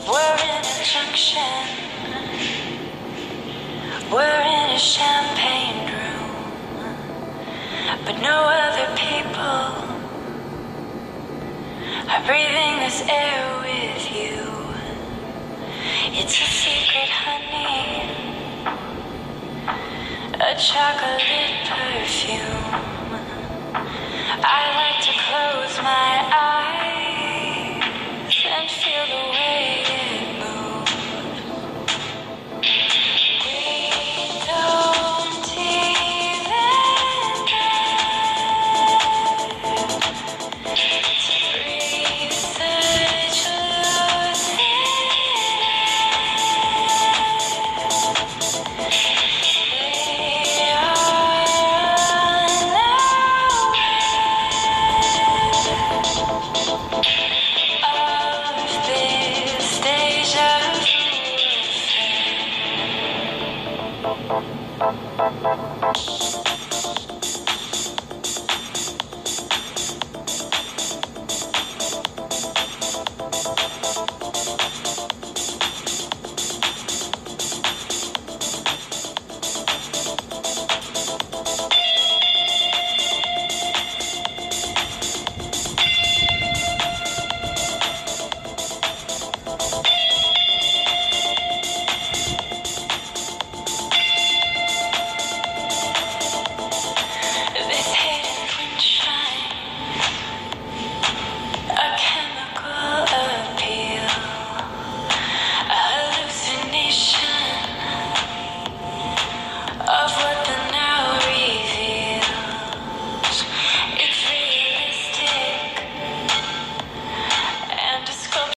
We're in a junction. We're in a champagne room, but no other people are breathing this air with you. It's a secret, honey, a chocolate perfume. I like to close my eyes and feel the way it moves. We don't even dare to breathe such lucid air. They are unaware of this deja vu affair.